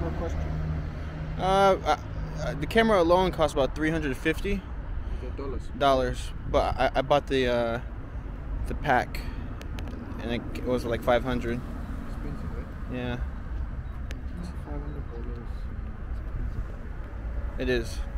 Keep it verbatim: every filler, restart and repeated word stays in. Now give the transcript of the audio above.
camera cost you? Uh, uh, the camera alone cost about three hundred fifty dollars. Dollars, but I, I bought the uh, the pack, and it, it was like five hundred. Expensive, right? Yeah. Five hundred dollars. It is.